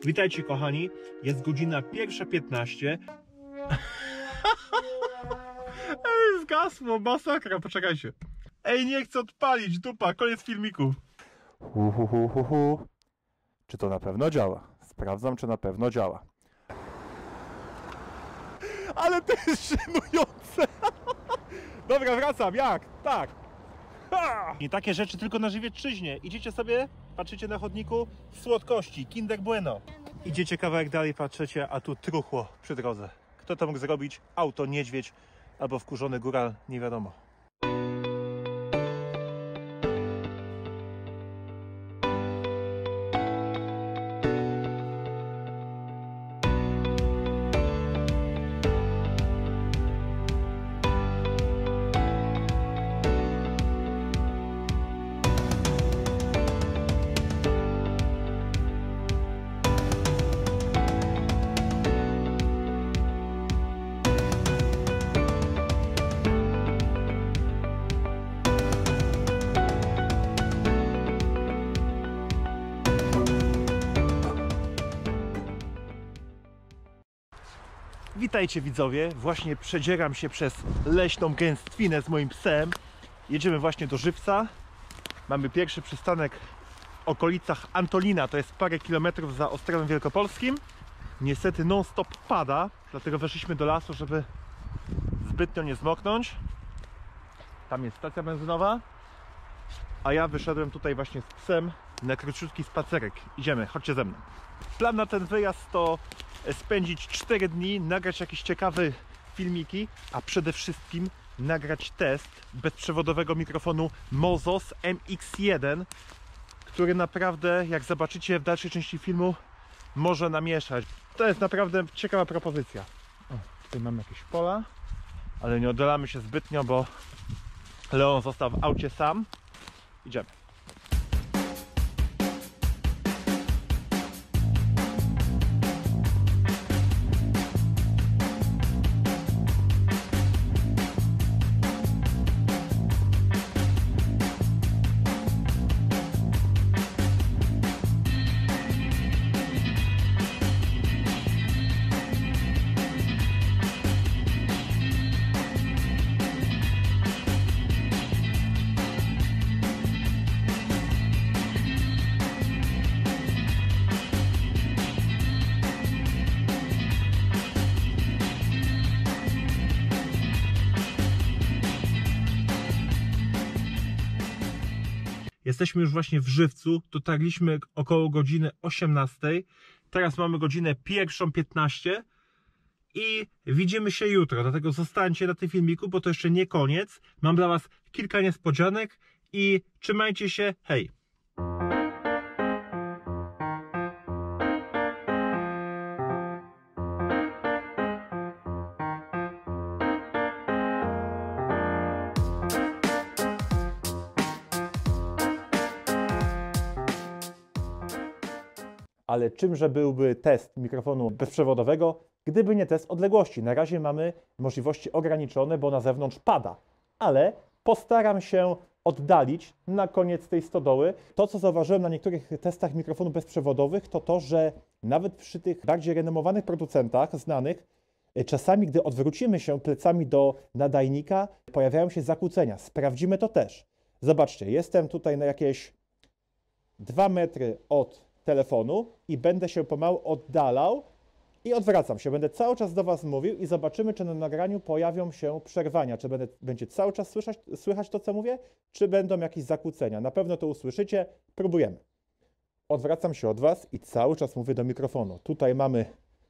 Witajcie kochani, jest godzina 1:15. Ej, zgasło, masakra, poczekajcie. Ej, nie chcę odpalić, dupa, koniec filmiku. Czy to na pewno działa? Sprawdzam, czy na pewno działa. Ale to jest żenujące! Dobra, wracam, jak? Tak! Ha! I takie rzeczy tylko na Żywiecczyźnie. Idziecie sobie, patrzycie na chodniku, słodkości, Kinder Bueno. Idziecie kawałek dalej, patrzycie, a tu truchło przy drodze. Kto to mógł zrobić? Auto, niedźwiedź albo wkurzony góral, nie wiadomo. Witajcie widzowie, właśnie przedzieram się przez leśną gęstwinę z moim psem. Jedziemy właśnie do Żywca. Mamy pierwszy przystanek w okolicach Antolina, to jest parę kilometrów za Ostrowem Wielkopolskim. Niestety non-stop pada, dlatego weszliśmy do lasu, żeby zbytnio nie zmoknąć. Tam jest stacja benzynowa, a ja wyszedłem tutaj właśnie z psem na króciutki spacerek. Idziemy, chodźcie ze mną. Plan na ten wyjazd to spędzić 4 dni, nagrać jakieś ciekawe filmiki, a przede wszystkim nagrać test bezprzewodowego mikrofonu Mozos MX1, który naprawdę, jak zobaczycie w dalszej części filmu, może namieszać. To jest naprawdę ciekawa propozycja. O, tutaj mamy jakieś pola, ale nie oddalamy się zbytnio, bo Leon został w aucie sam. Idziemy. Jesteśmy już właśnie w Żywcu, dotarliśmy około godziny 18. Teraz mamy godzinę 1:15 i widzimy się jutro, dlatego zostańcie na tym filmiku, bo to jeszcze nie koniec. Mam dla Was kilka niespodzianek i trzymajcie się, hej! Ale czymże byłby test mikrofonu bezprzewodowego, gdyby nie test odległości? Na razie mamy możliwości ograniczone, bo na zewnątrz pada, ale postaram się oddalić na koniec tej stodoły. To, co zauważyłem na niektórych testach mikrofonów bezprzewodowych, to to, że nawet przy tych bardziej renomowanych producentach, znanych, czasami, gdy odwrócimy się plecami do nadajnika, pojawiają się zakłócenia. Sprawdzimy to też. Zobaczcie, jestem tutaj na jakieś 2 metry od telefonu i będę się pomału oddalał i odwracam się. Będę cały czas do Was mówił i zobaczymy, czy na nagraniu pojawią się przerwania, czy będzie cały czas słychać to, co mówię, czy będą jakieś zakłócenia. Na pewno to usłyszycie. Próbujemy. Odwracam się od Was i cały czas mówię do mikrofonu. Tutaj mamy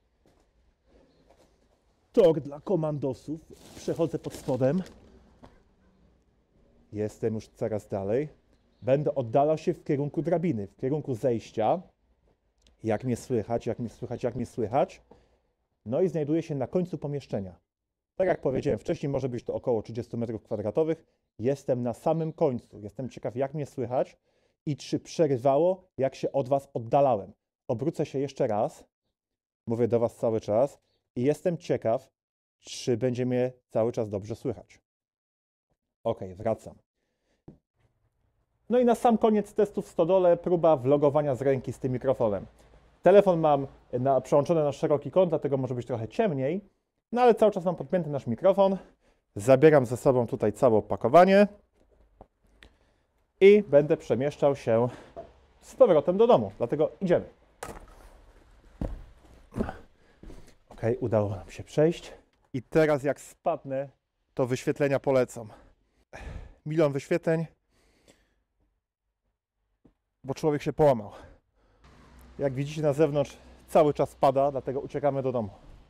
tor dla komandosów. Przechodzę pod spodem. Jestem już coraz dalej. Będę oddalał się w kierunku drabiny, w kierunku zejścia. Jak mnie słychać, jak mnie słychać, jak mnie słychać. No i znajduję się na końcu pomieszczenia. Tak jak powiedziałem wcześniej, może być to około 30 m2. Jestem na samym końcu. Jestem ciekaw, jak mnie słychać i czy przerywało, jak się od Was oddalałem. Obrócę się jeszcze raz. Mówię do Was cały czas i jestem ciekaw, czy będzie mnie cały czas dobrze słychać. Ok, wracam. No i na sam koniec testu w stodole próba vlogowania z ręki z tym mikrofonem. Telefon mam przełączony na szeroki kąt, dlatego może być trochę ciemniej, no ale cały czas mam podpięty nasz mikrofon. Zabieram ze sobą tutaj całe opakowanie i będę przemieszczał się z powrotem do domu, dlatego idziemy. Ok, udało nam się przejść. I teraz jak spadnę, to wyświetlenia polecą. 1 000 000 wyświetleń, bo człowiek się połamał. Jak widzicie na zewnątrz cały czas pada, dlatego uciekamy do domu.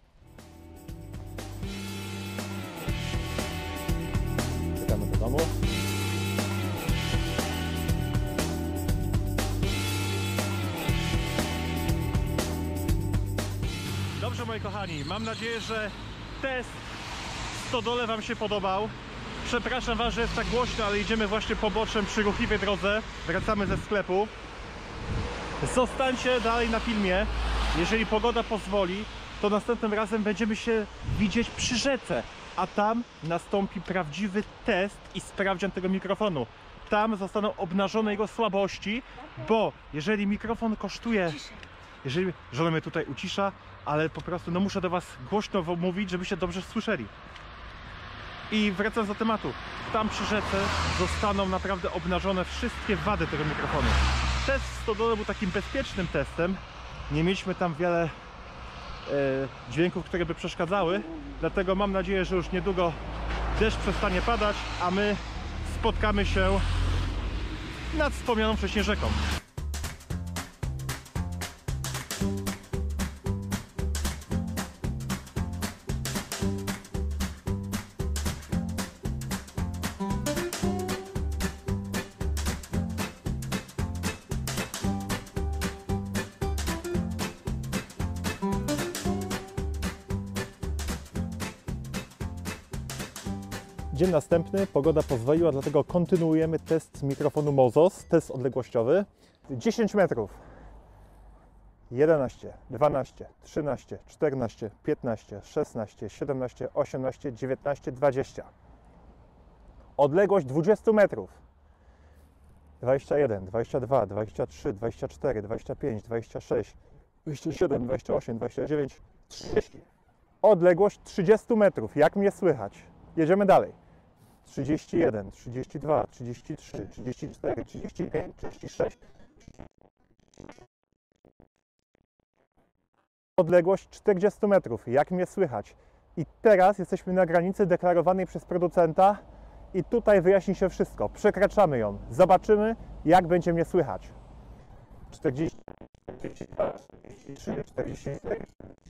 Uciekamy do domu. Dobrze, moi kochani, mam nadzieję, że test w stodole Wam się podobał. Przepraszam Was, że jest tak głośno, ale idziemy właśnie poboczem przy ruchliwej drodze. Wracamy ze sklepu. Zostańcie dalej na filmie. Jeżeli pogoda pozwoli, to następnym razem będziemy się widzieć przy rzece. A tam nastąpi prawdziwy test i sprawdzian tego mikrofonu. Tam zostaną obnażone jego słabości, bo jeżeli mikrofon kosztuje... Jeżeli żona mnie tutaj ucisza, ale po prostu no muszę do Was głośno mówić, żebyście dobrze słyszeli. I wracając do tematu, tam przy rzece zostaną naprawdę obnażone wszystkie wady tego mikrofonu. Test w stodole był takim bezpiecznym testem. Nie mieliśmy tam wiele dźwięków, które by przeszkadzały. Dlatego mam nadzieję, że już niedługo deszcz przestanie padać, a my spotkamy się nad wspomnianą wcześniej rzeką. Dzień następny, pogoda pozwoliła, dlatego kontynuujemy test mikrofonu Mozos, test odległościowy. 10 metrów. 11, 12, 13, 14, 15, 16, 17, 18, 19, 20. Odległość 20 metrów. 21, 22, 23, 24, 25, 26, 27, 28, 29, 30. Odległość 30 metrów. Jak mnie słychać? Jedziemy dalej. 31, 32, 33, 34, 35, 36. Odległość 40 metrów. Jak mnie słychać? I teraz jesteśmy na granicy deklarowanej przez producenta i tutaj wyjaśni się wszystko. Przekraczamy ją. Zobaczymy, jak będzie mnie słychać. 40, 42, 43, 44,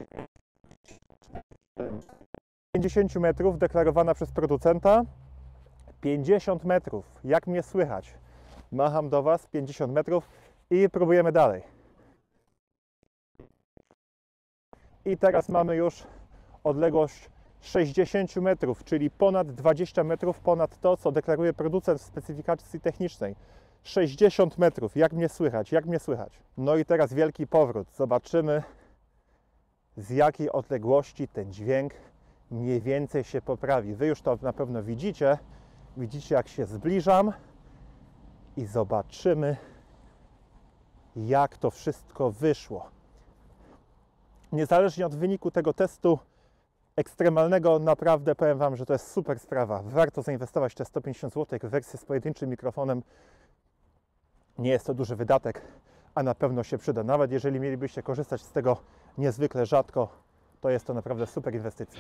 50 metrów deklarowana przez producenta. 50 metrów. Jak mnie słychać? Macham do Was. 50 metrów i próbujemy dalej. I teraz mamy już odległość 60 metrów, czyli ponad 20 metrów ponad to, co deklaruje producent w specyfikacji technicznej. 60 metrów. Jak mnie słychać? Jak mnie słychać? No i teraz wielki powrót. Zobaczymy, z jakiej odległości ten dźwięk mniej więcej się poprawi. Wy już to na pewno widzicie. Widzicie, jak się zbliżam i zobaczymy, jak to wszystko wyszło. Niezależnie od wyniku tego testu ekstremalnego, naprawdę powiem Wam, że to jest super sprawa. Warto zainwestować te 150 zł w wersję z pojedynczym mikrofonem. Nie jest to duży wydatek, a na pewno się przyda. Nawet jeżeli mielibyście korzystać z tego niezwykle rzadko, to jest to naprawdę super inwestycja.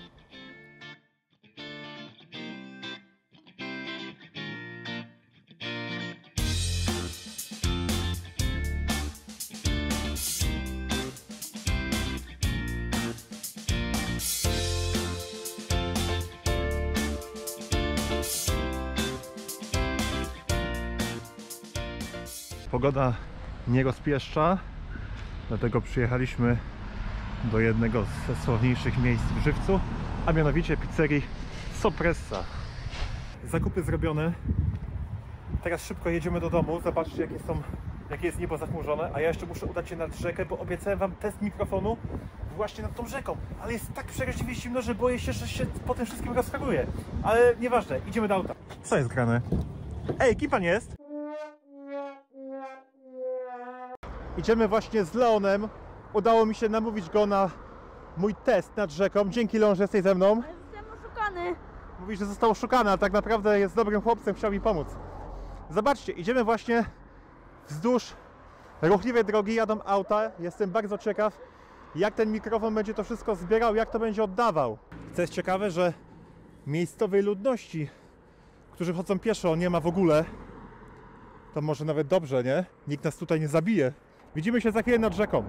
Pogoda nie rozpieszcza, dlatego przyjechaliśmy do jednego ze sławniejszych miejsc w Żywcu, a mianowicie pizzerii Sopressa. Zakupy zrobione. Teraz szybko jedziemy do domu. Zobaczcie, jakie jest niebo zachmurzone, a ja jeszcze muszę udać się nad rzekę, bo obiecałem Wam test mikrofonu właśnie nad tą rzeką. Ale jest tak przeraźliwie zimno, że boję się, że się po tym wszystkim rozchoruje. Ale nieważne, idziemy do auta. Co jest grane? Ej, kim pan jest? Idziemy właśnie z Leonem. Udało mi się namówić go na mój test nad rzeką. Dzięki, Leon, że jesteś ze mną. Jestem oszukany. Mówi, że został oszukany, a tak naprawdę jest dobrym chłopcem, chciał mi pomóc. Zobaczcie, idziemy właśnie wzdłuż ruchliwej drogi, jadą auta. Jestem bardzo ciekaw, jak ten mikrofon będzie to wszystko zbierał, jak to będzie oddawał. Co jest ciekawe, że miejscowej ludności, którzy chodzą pieszo, nie ma w ogóle. To może nawet dobrze, nie? Nikt nas tutaj nie zabije. Widzimy się za chwilę nad rzeką.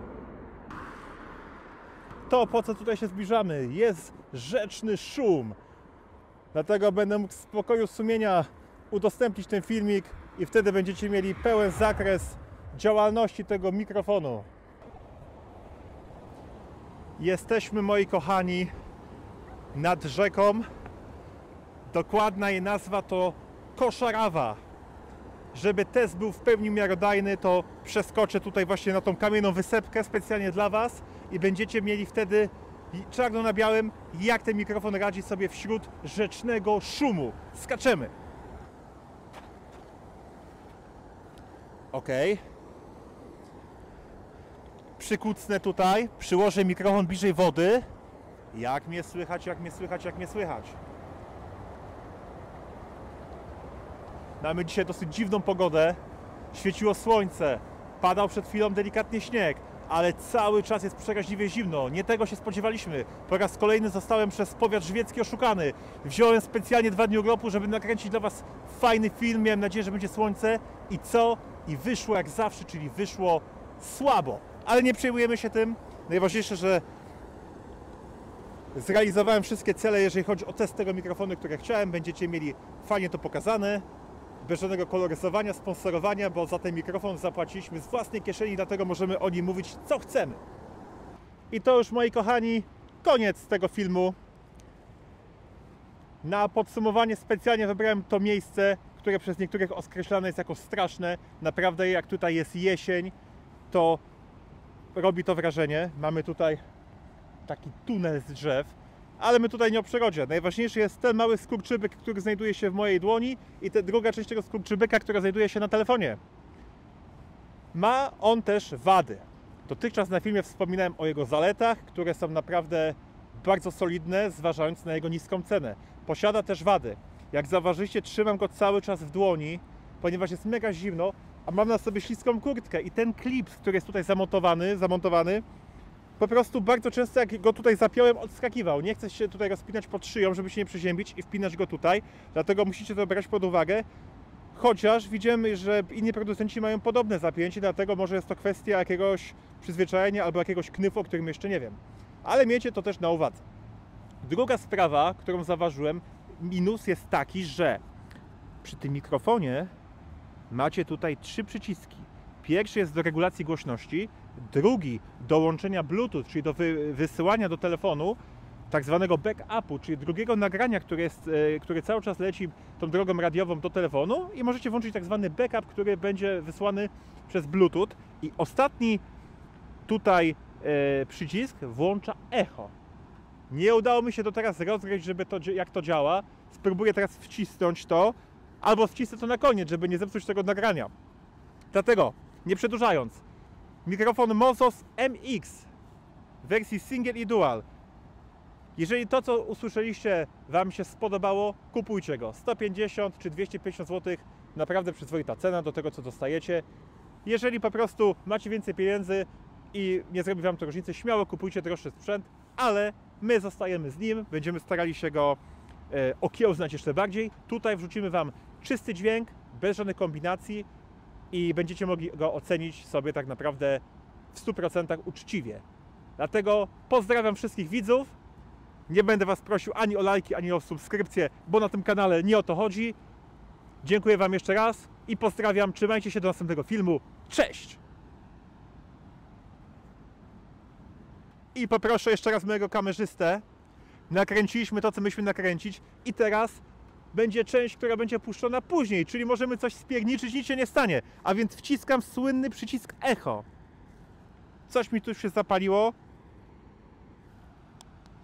To, po co tutaj się zbliżamy, jest rzeczny szum. Dlatego będę mógł w spokoju sumienia udostępnić ten filmik i wtedy będziecie mieli pełen zakres działalności tego mikrofonu. Jesteśmy, moi kochani, nad rzeką. Dokładna jej nazwa to Koszarawa. Żeby test był w pełni miarodajny, to przeskoczę tutaj właśnie na tą kamienną wysepkę specjalnie dla Was i będziecie mieli wtedy czarno na białym, jak ten mikrofon radzi sobie wśród rzecznego szumu. Skaczemy. Ok. Przykucnę tutaj, przyłożę mikrofon bliżej wody. Jak mnie słychać, jak mnie słychać, jak mnie słychać. Mamy dzisiaj dosyć dziwną pogodę. Świeciło słońce, padał przed chwilą delikatnie śnieg, ale cały czas jest przeraźliwie zimno. Nie tego się spodziewaliśmy. Po raz kolejny zostałem przez powiat żywiecki oszukany. Wziąłem specjalnie 2 dni urlopu, żeby nakręcić dla Was fajny film. Miałem nadzieję, że będzie słońce. I co? I wyszło jak zawsze, czyli wyszło słabo. Ale nie przejmujemy się tym. Najważniejsze, że zrealizowałem wszystkie cele, jeżeli chodzi o test tego mikrofonu, które chciałem. Będziecie mieli fajnie to pokazane. Bez żadnego koloryzowania, sponsorowania, bo za ten mikrofon zapłaciliśmy z własnej kieszeni, dlatego możemy o nim mówić co chcemy. I to już, moi kochani, koniec tego filmu. Na podsumowanie specjalnie wybrałem to miejsce, które przez niektórych określane jest jako straszne. Naprawdę, jak tutaj jest jesień, to robi to wrażenie. Mamy tutaj taki tunel z drzew. Ale my tutaj nie o przyrodzie. Najważniejszy jest ten mały skurczybyk, który znajduje się w mojej dłoni i ta druga część tego skurczybyka, która znajduje się na telefonie. Ma on też wady. Dotychczas na filmie wspominałem o jego zaletach, które są naprawdę bardzo solidne, zważając na jego niską cenę. Posiada też wady. Jak zauważyliście, trzymam go cały czas w dłoni, ponieważ jest mega zimno, a mam na sobie śliską kurtkę i ten klips, który jest tutaj zamontowany, po prostu bardzo często jak go tutaj zapiąłem, odskakiwał. Nie chcę się tutaj rozpinać pod szyją, żeby się nie przeziębić i wpinać go tutaj. Dlatego musicie to brać pod uwagę. Chociaż widzimy, że inni producenci mają podobne zapięcie, dlatego może jest to kwestia jakiegoś przyzwyczajenia albo jakiegoś knyfu, o którym jeszcze nie wiem. Ale miejcie to też na uwadze. Druga sprawa, którą zauważyłem, minus jest taki, że przy tym mikrofonie macie tutaj 3 przyciski. Pierwszy jest do regulacji głośności, drugi do łączenia Bluetooth, czyli do wysyłania do telefonu tak zwanego backupu, czyli drugiego nagrania, które cały czas leci tą drogą radiową do telefonu i możecie włączyć tak zwany backup, który będzie wysłany przez Bluetooth. I ostatni tutaj przycisk włącza echo. Nie udało mi się to teraz rozgryźć, żeby jak to działa. Spróbuję teraz wcisnąć to, albo wcisnę to na koniec, żeby nie zepsuć tego nagrania. Dlatego, nie przedłużając, mikrofon Mozos MX w wersji single i dual. Jeżeli to, co usłyszeliście, Wam się spodobało, kupujcie go. 150 czy 250 zł, naprawdę przyzwoita cena do tego, co dostajecie. Jeżeli po prostu macie więcej pieniędzy i nie zrobi Wam to różnicy, śmiało kupujcie droższy sprzęt, ale my zostajemy z nim, będziemy starali się go okiełznać jeszcze bardziej. Tutaj wrzucimy Wam czysty dźwięk, bez żadnych kombinacji i będziecie mogli go ocenić sobie tak naprawdę w 100% uczciwie. Dlatego pozdrawiam wszystkich widzów. Nie będę Was prosił ani o lajki, ani o subskrypcję, bo na tym kanale nie o to chodzi. Dziękuję Wam jeszcze raz i pozdrawiam. Trzymajcie się do następnego filmu. Cześć! I poproszę jeszcze raz mojego kamerzystę. Nakręciliśmy to, co myśmy nakręcić i teraz będzie część, która będzie puszczona później, czyli możemy coś spierniczyć, nic się nie stanie. A więc wciskam słynny przycisk echo. Coś mi tu się zapaliło.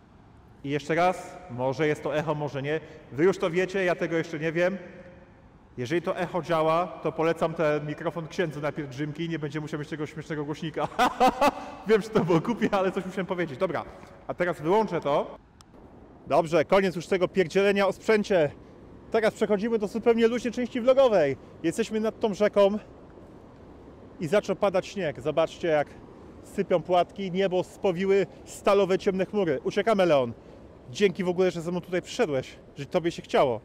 I jeszcze raz, może jest to echo, może nie. Wy już to wiecie, ja tego jeszcze nie wiem. Jeżeli to echo działa, to polecam ten mikrofon księdzu na pielgrzymki, nie będzie musiał mieć tego śmiesznego głośnika. Wiem, że to było głupie, ale coś musiałem powiedzieć. Dobra, a teraz wyłączę to. Dobrze, koniec już tego pierdzielenia o sprzęcie. Teraz przechodzimy do zupełnie luźnej części vlogowej. Jesteśmy nad tą rzeką i zaczął padać śnieg. Zobaczcie, jak sypią płatki, niebo spowiły stalowe ciemne chmury. Uciekamy, Leon. Dzięki w ogóle, że ze mną tutaj przyszedłeś, że tobie się chciało.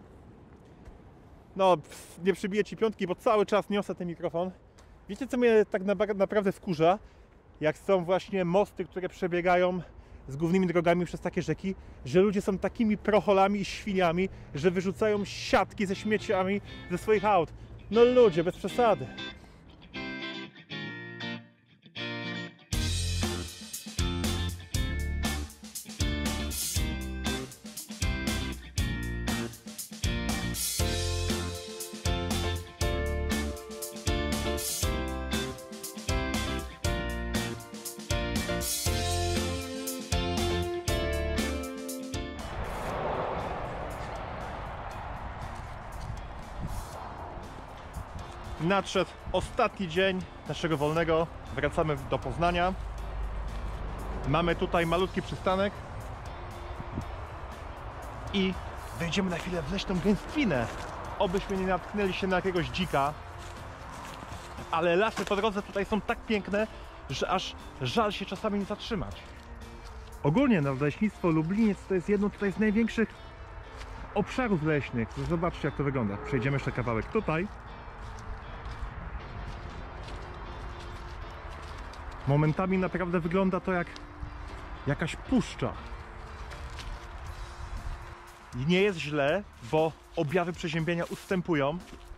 No, nie przybiję ci piątki, bo cały czas niosę ten mikrofon. Wiecie, co mnie tak naprawdę wkurza? Jak są właśnie mosty, które przebiegają z głównymi drogami przez takie rzeki, że ludzie są takimi procholami i świniami, że wyrzucają siatki ze śmieciami ze swoich aut. No ludzie, bez przesady. Nadszedł ostatni dzień naszego wolnego. Wracamy do Poznania. Mamy tutaj malutki przystanek i wejdziemy na chwilę w leśną gęstwinę. Obyśmy nie natknęli się na jakiegoś dzika. Ale lasy po drodze tutaj są tak piękne, że aż żal się czasami nie zatrzymać. Ogólnie Nadleśnictwo Lubliniec to jest jedno tutaj z największych obszarów leśnych. Zobaczcie, jak to wygląda. Przejdziemy jeszcze kawałek tutaj. Momentami naprawdę wygląda to jak jakaś puszcza. I nie jest źle, bo objawy przeziębienia ustępują.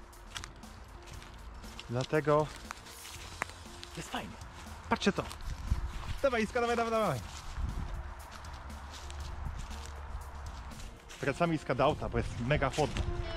Dlatego jest fajnie. Patrzcie to. Dawaj, Iska, dawaj. Wracamy Iska do auta, bo jest mega chłodno.